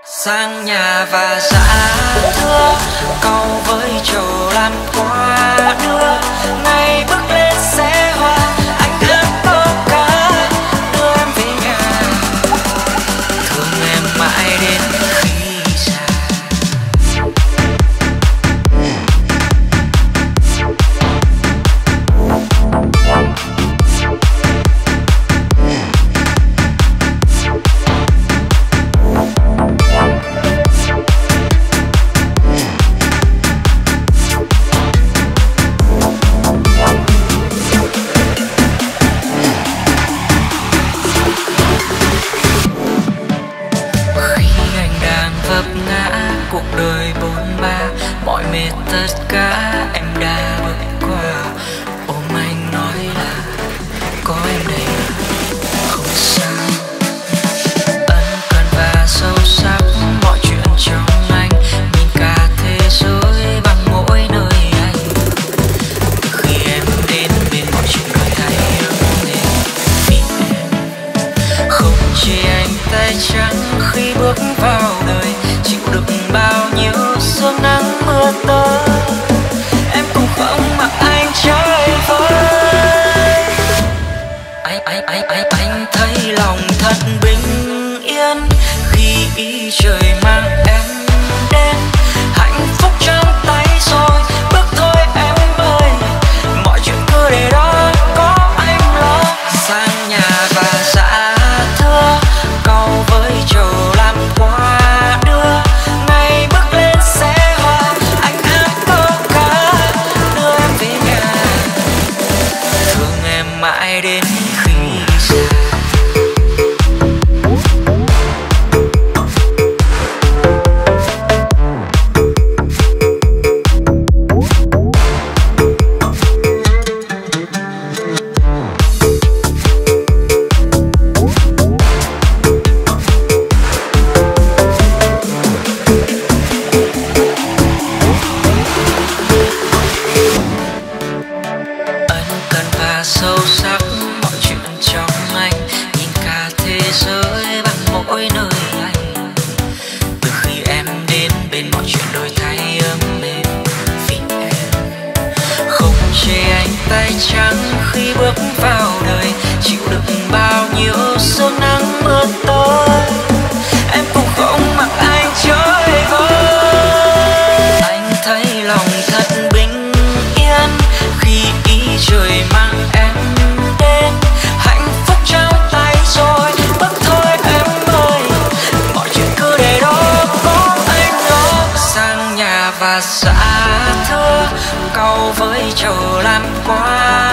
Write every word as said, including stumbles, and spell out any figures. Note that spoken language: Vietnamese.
Sang nhà và dạ thưa cầu với trầu làm quà đưa ngày bước lên xe hoa anh hát câu ca đưa em về nhà thương em mãi đến khi già. Cuộc đời bôn ba mọi mệt tất cả em đã bước qua ôm anh nói là có em đây không sao. Ân cần và sâu sắc mọi chuyện trong anh nhìn cả thế giới bằng mỗi nơi anh. Từ khi em đến bên mọi chuyện đổi thay ấm lên vì em không chỉ anh tay trắng khi bước vào đời chịu đựng bao nhiêu sương nắng mưa tới em cũng không mặc anh chơi vơi. Anh anh anh anh anh thấy lòng thật bình yên khi ý trời mang em đến hạnh phúc trong tay rồi bước thôi em ơi mọi chuyện cứ để đó có anh lo. Sang nhà và dạ thưa cầu với trầu làm quà mãi đến khi già. Sâu sắc mọi chuyện trong anh nhìn cả thế giới bằng mỗi nơi anh. Từ khi em đến bên mọi chuyện đổi thay ấm êm vì em không chê anh tay trắng khi bước vào đời chịu đựng bao nhiêu sương nắng mưa tới em cũng không mặc anh chơi vơi. Anh thấy lòng thật bình yên khi ý trời mang em đến hạnh phúc trong tay rồi bước thôi em ơi mọi chuyện cứ để đó có anh lo. Sang nhà và dạ thưa cầu với trầu làm quà